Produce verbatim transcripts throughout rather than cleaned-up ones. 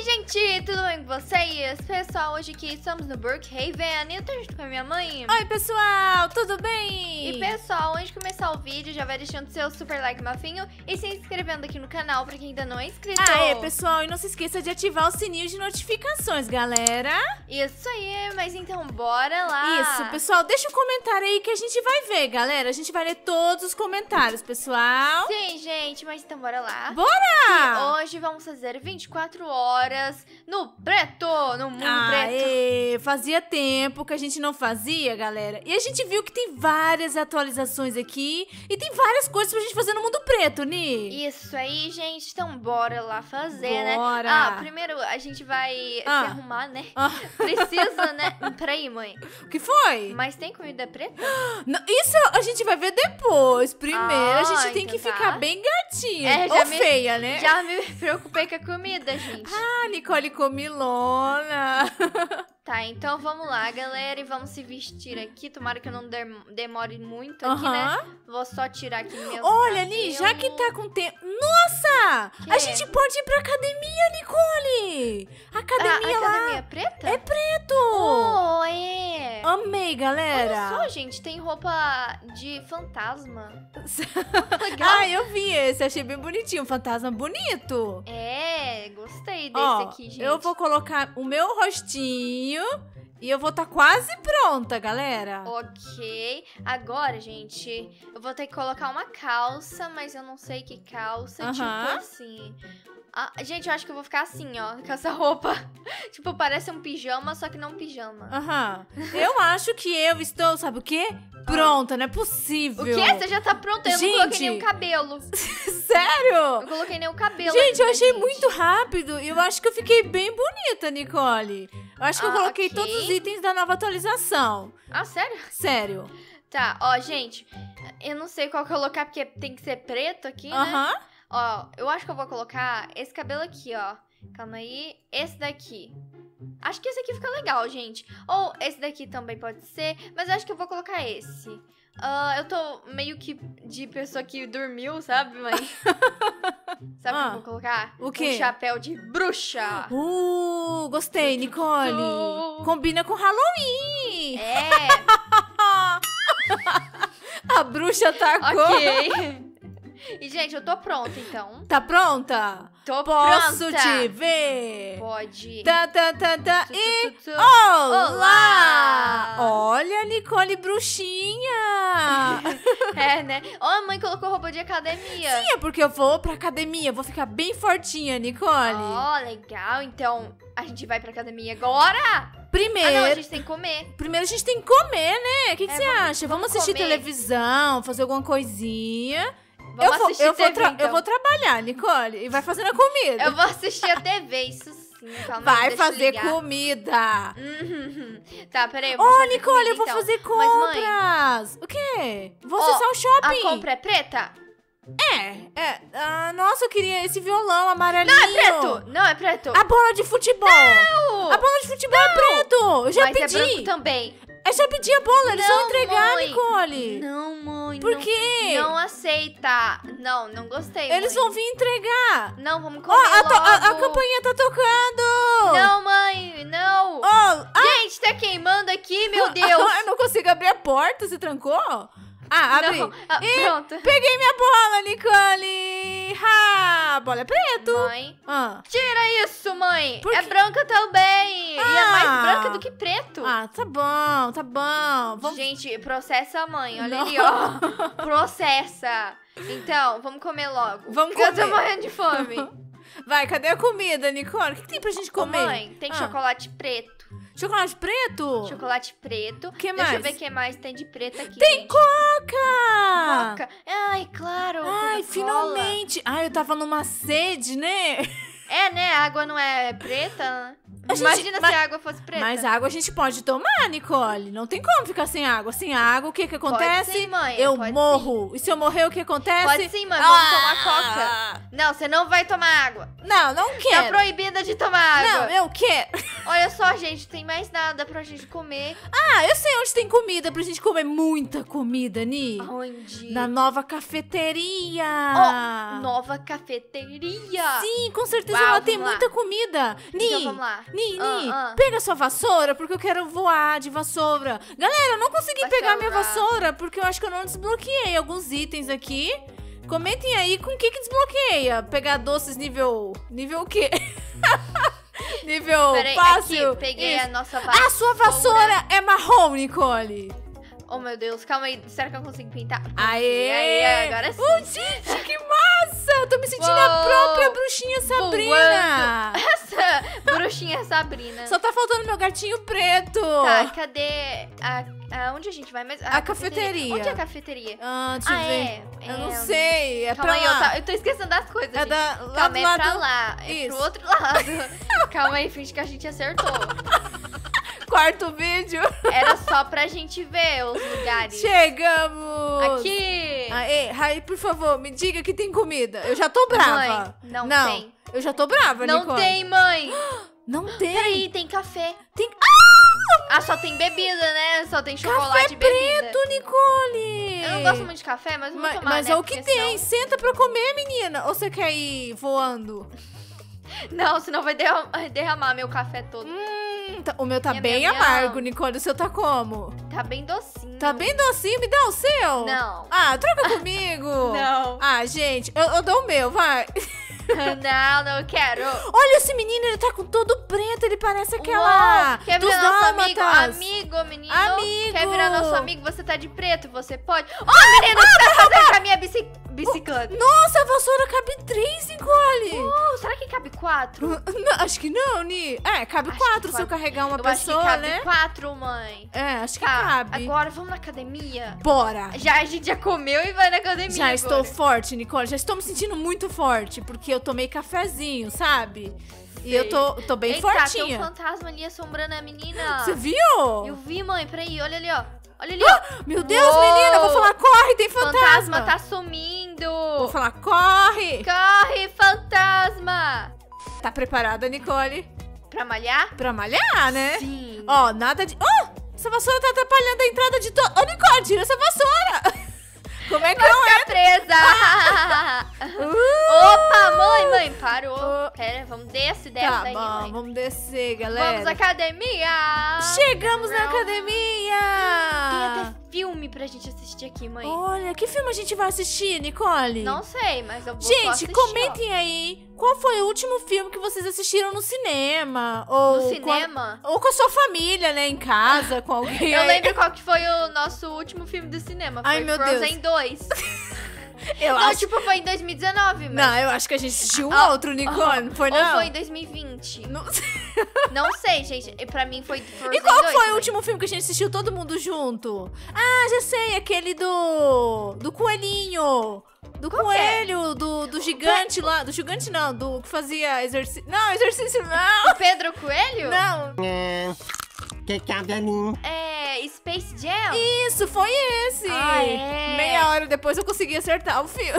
gente, tudo bem com vocês? Pessoal, hoje aqui estamos no Brookhaven. Eu tô junto com a minha mãe. Oi, pessoal, tudo bem? E pessoal, antes de começar o vídeo, já vai deixando seu super like mafinho e se inscrevendo aqui no canal pra quem ainda não é inscrito. Ah, é, pessoal, e não se esqueça de ativar o sininho de notificações, galera. Isso aí, mas então bora lá. Isso, pessoal, deixa um comentário aí que a gente vai ver, galera. A gente vai ler todos os comentários, pessoal. Sim, gente, mas então bora lá. Bora! E hoje vamos fazer vinte e quatro horas no preto, no mundo Aê, preto. fazia tempo que a gente não fazia, galera. E a gente viu que tem várias atualizações aqui e tem várias coisas pra gente fazer no mundo preto, Ni. Isso aí, gente, então bora lá fazer, Bora. né? Ah, primeiro a gente vai Ah. se arrumar, né? Ah. Precisa, né? Peraí, mãe. O que foi? Mas tem comida preta? Não, isso a gente vai ver depois. Primeiro, Ah, a gente tem então que tá. ficar bem gatinha. É, já Ou me- feia, né? Já me preocupei com a comida, gente. Ah, Nicole comilona. Tá, então vamos lá, galera, e vamos se vestir aqui. Tomara que eu não der- demore muito aqui, né? Aham. Vou só tirar aqui meus Olha, Ni, já que cabelos. tá com tempo... Nossa! Que? A gente pode ir pra academia, Nicole! Ah, Academia lá. academia preta? É preto! Oh, é! Amei, galera! Olha só, gente, tem roupa de fantasma. Legal. Ah, eu vi esse, achei bem bonitinho, um fantasma bonito. É, gostei desse Ó, aqui, gente. eu vou colocar o meu rostinho e eu vou estar quase pronta, galera. Ok. Agora, gente, eu vou ter que colocar uma calça, mas eu não sei que calça. Aham. Tipo assim. Ah, gente, eu acho que eu vou ficar assim, ó, com essa roupa. Tipo, parece um pijama, só que não um pijama. Aham. Eu acho que eu estou, sabe o quê? Pronta, não é possível. O quê? Você já tá pronta? Eu Gente. não coloquei nenhum cabelo. Sério? Eu coloquei nenhum cabelo. Gente, eu ainda, achei gente. muito rápido e eu acho que eu fiquei bem bonita, Nicole. Eu acho que eu Ah, coloquei ok. todos os itens da nova atualização. Ah, sério? Sério. Tá, ó, gente, eu não sei qual colocar, porque tem que ser preto aqui, né? Aham. Ó, eu acho que eu vou colocar esse cabelo aqui, ó. Calma aí. Esse daqui. Acho que esse aqui fica legal, gente. Ou esse daqui também pode ser, mas eu acho que eu vou colocar esse. Ah, eu tô meio que de pessoa que dormiu, sabe, mãe? Sabe o que Ah, eu vou colocar? o quê? Um chapéu de bruxa. Uh, gostei, Nicole. Tutu. Combina com Halloween. É, A bruxa tacou. ok. E, gente, eu tô pronta, então. Tá pronta? Tô Posso pronta. te ver? Pode. Tá, tá, tá, tá. Tu, E... tu, tu, tu. Olá! Olá! Olha, Nicole bruxinha. É, né? Ó, a mãe colocou roupa de academia. Sim, é porque eu vou pra academia, vou ficar bem fortinha, Nicole. Ó, legal. Então, a gente vai pra academia agora? Primeiro, Ah, não, a gente tem que comer. primeiro a gente tem que comer, né? O que, que É, você vamos- acha? Vamos, vamos assistir comer. televisão, fazer alguma coisinha. Vamos eu vou, assistir eu, vou T V, tra- então. eu vou trabalhar, Nicole, e vai fazendo a comida. Eu vou assistir a T V, isso sim. Calma aí, Vai deixa eu fazer ligar. comida. Uhum. Tá, peraí. eu vou Ô, fazer Nicole, comida, eu vou então. fazer Mas, mãe, compras. O quê? Vou Ó, acessar o a shopping. compra é preta? É, é. Ah, nossa, eu queria esse violão amarelinho. Não, é preto! Não, é preto! A bola de futebol. Não! A bola de futebol é preto. Eu já Mas é pedi. branco também. É só pedir a bola, eles Não, vão entregar, mãe. Nicole. Não, mãe. Por não, quê? Não aceita. Não, não gostei, Eles mãe. vão vir entregar. Não, vamos Ó, comer a, to- a- a logo. campainha tá tocando. Não, mãe, não. Ó, ah, Gente, tá queimando aqui, meu Deus. eu não consigo abrir a porta, você trancou? Ah, abri. Não. Ah, Ih, pronto. peguei minha bola, Nicole. Ha, a bola é preto. Mãe, Ah, tira isso, mãe. Por É quê? branca também. E é mais Ah. branca do que preto. ah, tá bom, tá bom. Vamos... Gente, processa a mãe, olha Não. ali, ó. Processa. Então, vamos comer logo. Vamos Porque eu tô comer. morrendo de fome. Vai, cadê a comida, Nicole? O que, que tem pra gente Ô, comer? mãe, tem Ah, chocolate preto. Chocolate preto? Chocolate preto. Que Deixa mais? eu ver o que mais tem de preto aqui. Tem gente. coca! Coca. Ai, claro. Ai, Coca-Cola. finalmente! Ai, eu tava numa sede, né? É, né? A água não é preta? A gente- Imagina mas- se a água fosse preta. Mas água a gente pode tomar, Nicole. Não tem como ficar sem água. Sem água, o que que Pode acontece? sim, mãe. Eu pode morro. E se eu morrer, o que acontece? Pode sim, mãe. Vamos tomar Ah! coca. Não, você não vai tomar água. Não, não Tá quero. proibida de tomar água. Não, eu quero. Olha só, gente, tem mais nada pra gente comer. Ah, eu sei onde tem comida pra gente comer muita comida, Ni. Onde? Na nova cafeteria. Oh, nova cafeteria. Sim, com certeza Uau, ela tem vamos lá. muita comida. Ni, Então vamos lá. Ni, Ah, Ni, ah. pega sua vassoura, porque eu quero voar de vassoura. Galera, eu não consegui pegar minha Vassoura. vassoura, porque eu acho que eu não desbloqueei alguns itens aqui. Comentem aí com o que que desbloqueia. Pegar doces nível... Nível o quê? nível Peraí, fácil. aqui, peguei Isso. a nossa vassoura. A sua vassoura é marrom, Nicole. Oh, meu Deus, calma aí. Será que eu consigo pintar? Aê! Aê, agora sim. Oh, gente, que massa! Eu tô me sentindo a Uou! própria bruxinha Sabrina. Voando. Essa bruxinha Sabrina. Só tá faltando meu gatinho preto. Tá, cadê a, a- onde a gente vai? Mas A cafeteria. Onde é a cafeteria? Ah, deixa Ah, eu ver. é, Eu é. não sei. É Calma pra aí, lá. eu, tá- eu tô esquecendo das coisas, É gente. da, lá Calma, do é lado... pra lá. É Isso. pro outro lado. Calma aí, finge que a gente acertou. Quarto vídeo. Era só pra gente ver os lugares. Chegamos. Aqui. Aê, Rai, por favor, me diga que tem comida. Eu já tô brava. Mãe, não tem. Eu já tô brava, Não Nicole. tem, mãe. Não tem. Peraí, tem café. Tem... Ah, só tem bebida, né? Só tem Café chocolate e bebida. preto, Nicole. Eu não gosto muito de café, mas vou Ma- tomar, Mas né? é o que Porque tem. Senta pra comer, menina. Ou você quer ir voando? Senão... Não, senão vai derram- derramar meu café todo. Hum, tá- o meu tá Minha, bem minha, minha. amargo, Nicole. O seu tá como? Tá bem docinho. Tá bem docinho? Me dá o seu? Não. Ah, troca comigo. Não. Ah, gente, eu, eu dou o meu, vai. Não, não quero. Olha esse menino, ele tá com todo preto. Ele parece aquela Uou, quer dos virar nosso amigo? dálmatas. Amigo, menino. Amigo. Quer virar nosso amigo? Você tá de preto, você pode. Ó, menino, o que tá fazendo com a minha bici- bicicleta? Nossa, a vassoura cabe três, Nicole. Uh, será que cabe quatro? Não, acho que não, Ni. É, cabe Acho quatro que se eu cabe. carregar uma Eu acho que pessoa, cabe né? quatro, mãe. É, acho que Tá, cabe. agora vamos na academia? Bora. Já, a gente já comeu e vai na academia Já agora. estou forte, Nicole. Já estou me sentindo muito forte, porque eu tomei cafezinho, sabe? E Sei. eu tô, tô bem Eita, tem fortinha. um fantasma ali assombrando a menina. Você viu? Eu vi, mãe. Peraí, olha ali, ó. Olha ali, ó. Meu Deus, Uou! menina, eu vou falar, corre, tem Fantasma fantasma. tá sumindo. Vou falar, corre. Corre, fantasma. Tá preparada, Nicole? Pra malhar? Pra malhar, né? Sim. Ó, nada de... Ó, essa vassoura tá atrapalhando a entrada de todo... Ô, Nicole, tira essa vassoura. Como é que não é? Fica presa. Opa, mãe, mãe, parou. Oh. Pera, vamos desce, desce Tá daí, bom, mãe. vamos descer, galera. Vamos à academia. Chegamos na Tem academia. até filme pra gente assistir aqui, mãe. Olha, que filme a gente vai assistir, Nicole? Não sei, mas eu vou Gente, assistir, comentem aí qual foi o último filme que vocês assistiram no cinema. ó. Ou No com a- cinema. ou com a sua família, né? Em casa, com alguém. Eu aí. lembro qual que foi o nosso último filme do cinema. Foi Ai, meu Frozen dois. Eu Não, acho... tipo, foi em dois mil e dezenove, mas... Não, eu acho que a gente assistiu um Ah, outro, Nicole. Não foi, Ou não? foi em dois mil e vinte. Não sei. Não sei, gente. E Pra mim foi Frozen E qual dois, foi mãe. o último filme que a gente assistiu todo mundo junto? Ah, já sei, aquele do... Do coelhinho. Do Qual que é? coelho, do, do gigante lá. Do gigante não, do que fazia exercício. Não, exercício não. O Pedro Coelho? Não. É, que cabe a mim. É Space Jam? Isso, foi esse. Ah, é? Meia hora depois eu consegui acertar o filme.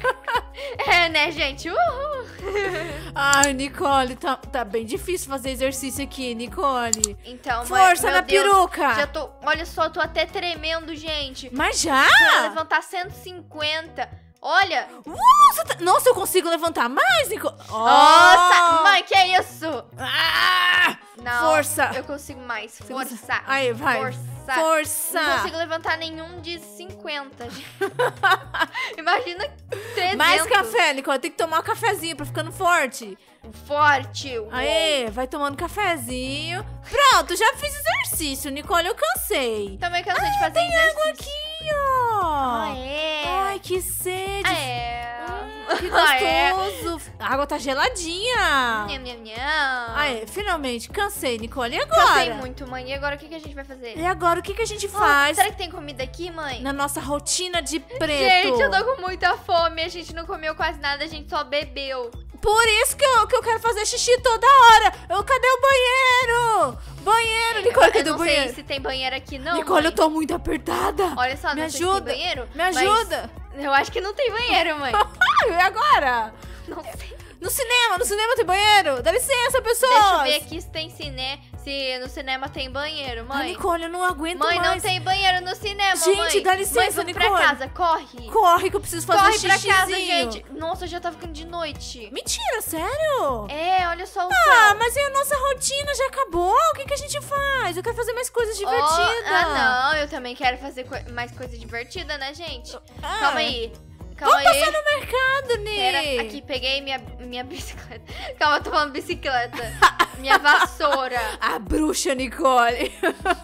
É, né, gente? Uhul. Ai, Nicole, tá, tá bem difícil fazer exercício aqui, Nicole. Então, mãe, Força meu na Deus, peruca. Já tô, olha só, tô até tremendo, gente. Mas já? Pra levantar cento e cinquenta. Olha. Uh, você tá- Nossa, eu consigo levantar mais, Nicole? Nossa, mãe, que é isso? Ah! Não, Força. Eu consigo mais. Você Força. consegue- Aí, vai. Força. Força. Não consigo levantar nenhum de cinquenta. Imagina trezentos. Mais café, Nicole. Tem que tomar um cafezinho pra ficando forte. Forte. Uou. Aê, vai tomando cafezinho. Pronto, já fiz exercício, Nicole. Eu cansei. Também cansei de fazer Tem água exercício. aqui, ó. Ah, é. Ai, que sede. Ah, é. Hum, que Ah, é. gostoso. A água tá geladinha. Nham, nham, nham. Aê, finalmente, cansei, Nicole. E Cansei agora? muito, mãe. E agora o que, que a gente vai fazer? E agora, o que, que a gente Oh, faz será que tem comida aqui, mãe? na nossa rotina de preto? Gente, eu tô com muita fome. A gente não comeu quase nada, a gente só bebeu. Por isso que eu, que eu quero fazer xixi toda hora. Eu, cadê o banheiro? Banheiro, Nicole, eu cadê não o banheiro? sei se tem banheiro aqui, não. Nicole, mãe. eu tô muito apertada. Olha só, Me não sei se ajuda. tem banheiro. Me mas ajuda. Eu acho que não tem banheiro, mãe. Ai, e agora? Não sei. No cinema, no cinema tem banheiro. Dá licença, pessoal. Deixa eu ver aqui se tem cine... Se no cinema tem banheiro, Ai, mãe. Nicole, eu não aguento Mãe, mais. não tem banheiro no cinema, Gente, mãe. dá licença, mãe, vamos Nicole. pra casa, corre. Corre que eu preciso fazer Corre um pra xixizinho. casa, gente. Nossa, já tá ficando de noite. Mentira, sério? É, olha só o Ah, céu. mas e a nossa rotina já acabou? O que, que a gente faz? Eu quero fazer mais coisas Oh, divertidas. ah, não, eu também quero fazer co- mais coisa divertida, né, gente? Ah, Calma aí. Calma Vamos aí. passar no mercado, Ni. Pera, aqui, peguei minha, minha bicicleta. Calma, eu tô falando bicicleta. Minha vassoura. A bruxa, Nicole.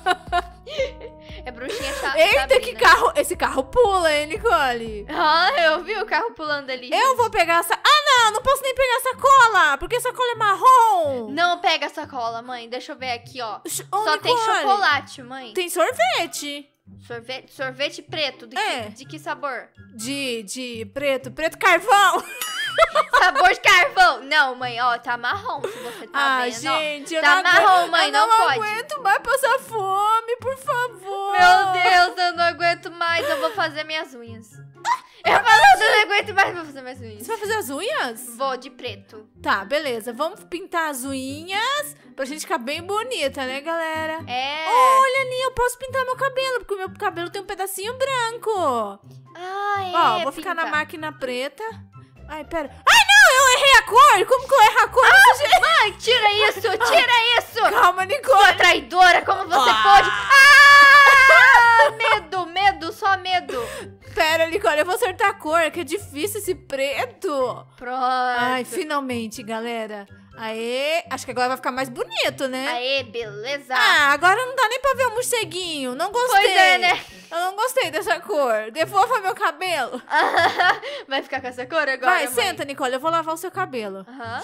É bruxinha chata. Eita, que carro. Esse carro pula, hein, Nicole? Ah, eu vi o carro pulando ali. Eu vou pegar essa... Ah, não, não posso nem pegar sacola, porque sacola é marrom. Não pega a sacola, mãe. Deixa eu ver aqui, ó. Ô, Só tem Nicole, chocolate, mãe. Tem sorvete. Sorvete, sorvete preto. De, É. que, de que sabor? De, de preto, preto carvão. Sabor de carvão. Não, mãe, ó, tá marrom se você tá ah, vendo. ó. gente, eu Tá não marrom, aguento, mãe, eu não não pode. aguento mais passar fome, por favor. Meu Deus, eu não aguento mais. Eu vou fazer minhas unhas. Eu falo, eu não aguento mais, vou fazer minhas unhas. Você vai fazer as unhas? Vou de preto. Tá, beleza. Vamos pintar as unhas pra gente ficar bem bonita, né, galera? É. Olha ali, eu posso pintar meu cabelo, porque o meu cabelo tem um pedacinho branco. Ah, é. Ó, vou ficar pinta. na máquina preta. Ai, pera. Ai, não, eu errei a cor. Como que eu erro a cor desse jeito? Mãe, tira isso, tira isso. Calma, Sua Nicole. traidora, como você Ah. pode? Ah! Medo, medo, só medo. Pera, Nicole, eu vou acertar a cor, que é difícil esse preto. Pronto. Ai, finalmente, galera. Aê, acho que agora vai ficar mais bonito, né? Aê, beleza. Ah, agora não dá nem pra ver o morceguinho. Não gostei. Pois é, né? Eu não gostei dessa cor. Devolva meu cabelo. Vai ficar com essa cor agora, Vai, mãe? senta, Nicole. Eu vou lavar o seu cabelo. Aham.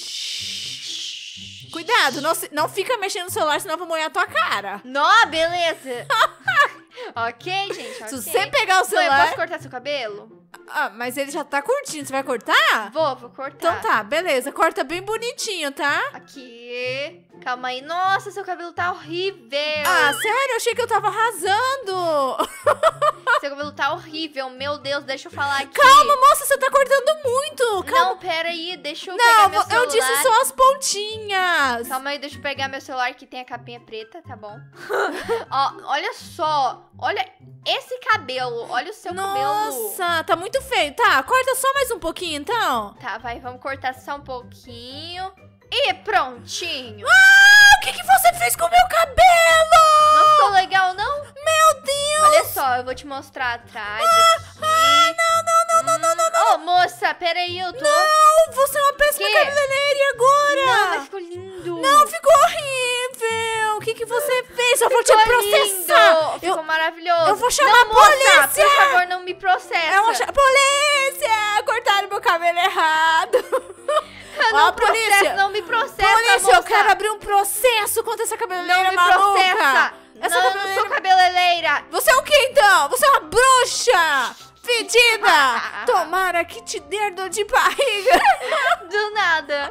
Cuidado, não, se- não fica mexendo no celular, senão eu vou molhar a tua cara. Nó, beleza. Ok, gente, ok. Se você pegar o Mãe, eu celular... posso cortar seu cabelo? Ah, mas ele já tá curtinho. Você vai cortar? Vou, vou cortar. Então tá, beleza. Corta bem bonitinho, tá? Aqui. Calma aí. Nossa, seu cabelo tá horrível. Ah, sério? Eu achei que eu tava arrasando. Seu cabelo tá horrível. Meu Deus, deixa eu falar aqui. Calma, moça, você tá cortando muito. Calma. Não, pera aí. Deixa eu Não, pegar meu vo- celular. eu disse só as pontinhas. Calma aí, deixa eu pegar meu celular que tem a capinha preta, tá bom? Ó, olha só. Olha esse cabelo. Olha o seu cabelo. Nossa, tá muito feio. Tá, corta só mais um pouquinho, então. Tá, vai, vamos cortar só um pouquinho. E prontinho. Ah, o que, que você fez com o meu cabelo? Não ficou legal, não? Meu Deus. Olha só, eu vou te mostrar atrás aqui. Ah, não, não, não, não, não, não, não. Ô, moça, peraí, eu tô... Não, você é uma péssima Que? cabeleireira e agora? Não, mas ficou lindo. Não, ficou horrível. O que, que você fez? Eu vou te Ficou processar. lindo. Ficou Eu, maravilhoso. eu vou chamar não, a polícia. Moça, por favor, não me processa. eu vou chamar... Polícia! Cortaram meu cabelo errado. Não Ó, processa, polícia. não me processa, Polícia, moça. eu quero abrir um processo contra essa cabeleireira Não me maluca. processa. Essa não, eu não cabeleireira... sou cabeleireira. Você é o que então? Você é uma bruxa! Fedida! Tomara que te dê dor de barriga! Do nada.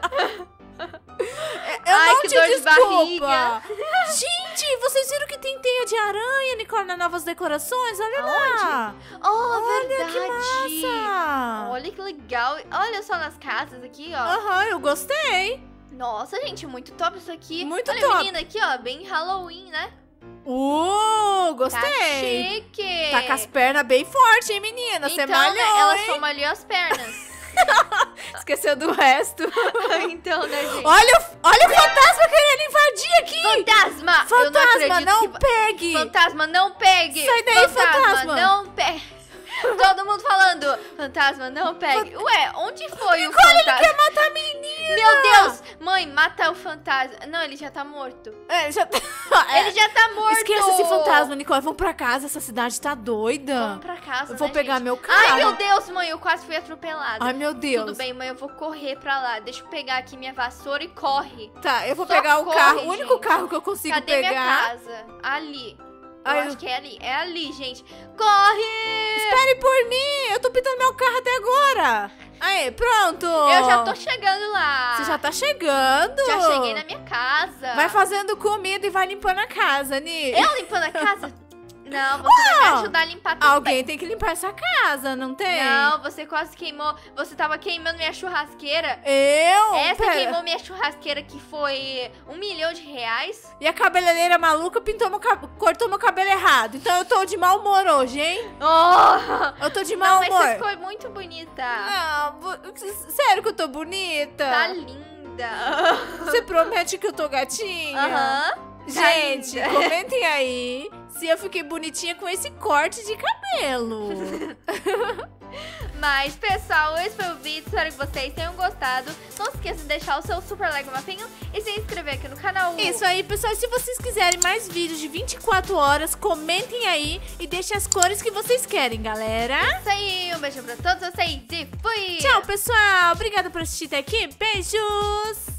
Eu Ai, não que te dor de desculpa! barriga. Gente, vocês viram que tem teia de aranha, Nicole, nas novas decorações? Olha lá! Oh, Olha verdade. que massa! Olha que legal. Olha só nas casas aqui, ó. Aham, eu gostei! Nossa, gente, muito top isso aqui. Muito Olha top. a menina aqui, ó, bem Halloween, né? Uh, Tá gostei! chique. Tá com as pernas bem fortes, hein, menina? Você Então, malhou, né, ela hein? só malhou as pernas. Esqueceu do resto. Então, né, gente? Olha, o- olha o fantasma querendo invadir aqui! Fantasma! eu não Fantasma, acredito não, que... va- pegue! Fantasma, não pegue! Sai daí, fantasma. Não pegue! Todo mundo falando, fantasma, não pegue. Ué, onde foi o fantasma? Quer matar a menina! Meu Deus! Mãe, mata o fantasma. Não, ele já tá morto. É, já... Ele já tá morto! Esquece esse fantasma, Nicole. Vamos pra casa, essa cidade tá doida. Vamos pra casa, Eu vou né, pegar gente? meu carro. Ai, meu Deus, mãe, eu quase fui atropelada. Ai, meu Deus. Tudo bem, mãe, eu vou correr pra lá. Deixa eu pegar aqui minha vassoura e corre. Tá, eu vou Só pegar o corre, carro, o único gente. carro que eu consigo Cadê minha pegar. casa? Ali. Eu Ai, acho eu- que é ali. É ali, gente. Corre! Espere por mim, eu tô pintando meu carro até agora. Aí, pronto. Eu já tô chegando lá. Você já tá chegando. Já cheguei na minha casa. Vai fazendo comida e vai limpando a casa, Ni. Eu limpando a casa? Não, você vai me ajudar a limpar também. Alguém tem que limpar essa casa, não tem? Não, você quase queimou. Você tava queimando minha churrasqueira. Eu? Essa Pera. queimou minha churrasqueira que foi um milhão de reais. E a cabeleireira maluca pintou meu cab... cortou meu cabelo errado. Então eu tô de mau humor hoje, hein? Oh! Eu tô de Não, mau mas humor. você ficou muito bonita. Não, vo- sério que eu tô bonita? Tá linda. Você promete que eu tô gatinha? Aham. Gente, Tá linda. comentem aí se eu fiquei bonitinha com esse corte de cabelo. Mas, pessoal, esse foi o vídeo. Espero que vocês tenham gostado. Não se esqueça de deixar o seu super like mafinho e se inscrever aqui no canal. Isso aí, pessoal. Se vocês quiserem mais vídeos de vinte e quatro horas, comentem aí e deixem as cores que vocês querem, galera. Isso aí. Um beijo pra todos vocês e fui! Tchau, pessoal. Obrigada por assistir até aqui. Beijos!